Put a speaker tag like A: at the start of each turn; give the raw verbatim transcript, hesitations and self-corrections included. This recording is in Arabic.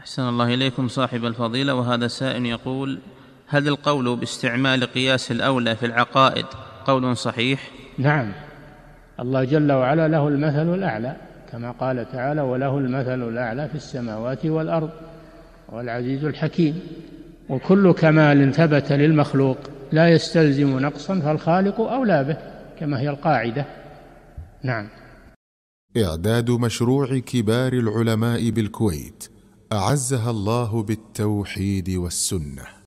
A: أحسن الله إليكم صاحب الفضيلة. وهذا سائل يقول: هل القول باستعمال قياس الأولى في العقائد قول صحيح؟
B: نعم، الله جل وعلا له المثل الأعلى، كما قال تعالى: وله المثل الأعلى في السماوات والأرض والعزيز الحكيم. وكل كمال ثبت للمخلوق لا يستلزم نقصا، فالخالق أولى به، كما هي القاعدة. نعم.
C: إعداد مشروع كبار العلماء بالكويت أعزها الله بالتوحيد والسنة.